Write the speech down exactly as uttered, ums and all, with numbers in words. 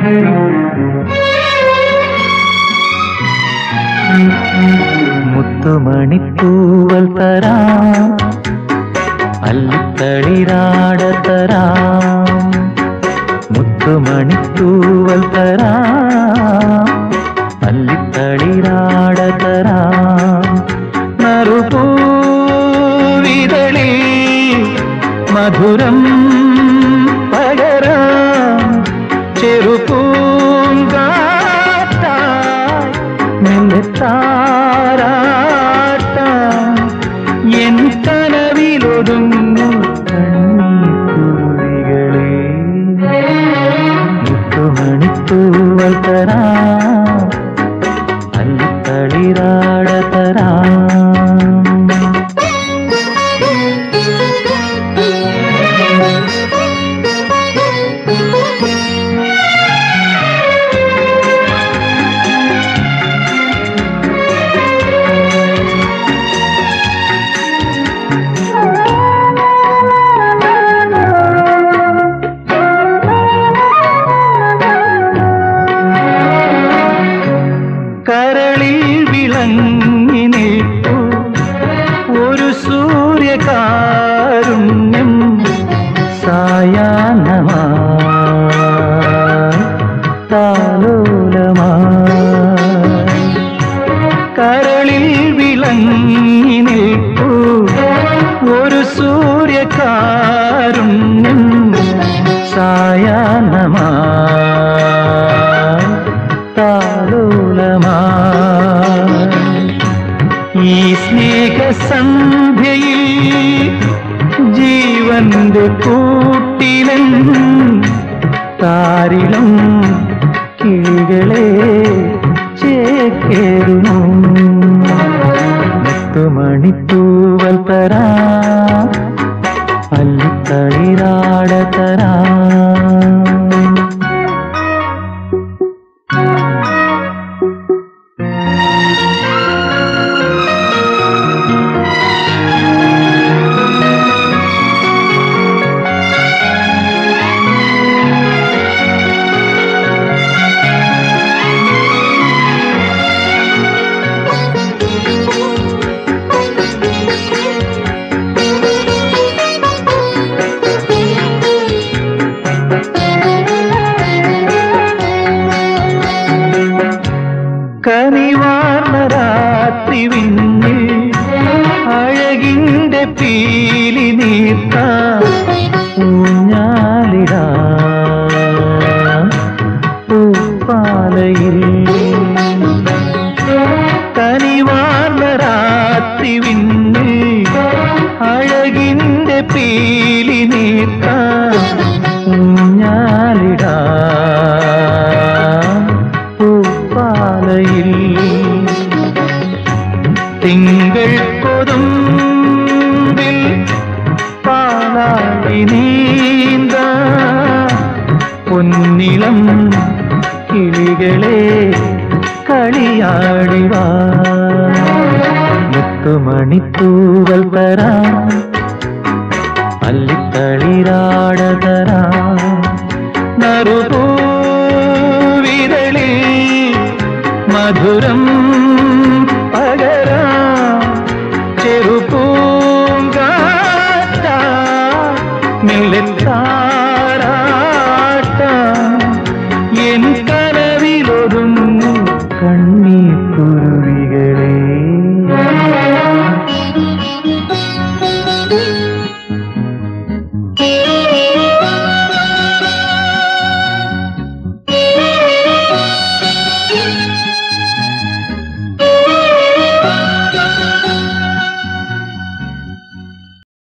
മുത്തുമണിത്തൂവൽ തരാം, അല്ലിത്തളിരാട തരാം. മുത്തുമണിത്തൂവൽ തരാം, അല്ലിത്തളിരാട തരാം. നറുപൂവിതളി മധുരം പകരാം. ചെറുപൂങ്കാറ്റായി മെല്ലെത്താരാട്ടാം. എൻ കനവിലൊതുങ്ങു കണ്ണീർത്തുള്ളികളെ. മുത്തുമണിത്തൂവൽ തരാം, അല്ലിത്തളിരാട തരാം. കരളിൽ വിളങ്ങി നിൽപ്പു ഒരു സൂര്യകാരുണ്യം സായാഹ്നമായി താലോലമായി. കരളിൽ വിളങ്ങി നിൽപ്പു ഒരു സൂര്യകാരുണ്യം സായാഹ്നമായി താലോലമായി. ഈ സ്നേഹസന്ധ്യയിൽ ജീവന്റെ കൂട്ടിലൻ താരിളം കിളികളെ ചേക്കേറുന്നു. മുത്തുമണിത്തൂവൽ തരാം, അല്ലിത്തളിരാട തരാം. കനിവാർന്ന രാത്രി വിണ്ണിൽ അഴകിന്റെ പീലി നീർത്താം. ഊഞ്ഞാലിടാം പൂപ്പാലയിൽ. കനിവാർന്ന രാത്രി വിണ്ണിൽ അഴകിന്റെ പീലി നീർത്താം. ഊഞ്ഞാലിടാം പൂപ്പാലയിൽ. തിങ്കൾ കൊതുമ്പിൽ പാലാഴി നീന്ത പൊന്നിളം കിളികളെ കളിയാടിവാ. മുത്തുമണിത്തൂവൽ തരാം, അല്ലിത്തളിരാട തരാം. നറുപൂവിതളി മധുരം പകരാം. ചെറുപൂങ്കാറ്റായി മെല്ലെത്താരാട്ടാം. എൻ കനവിലൊതുങ്ങു കണ്ണീർ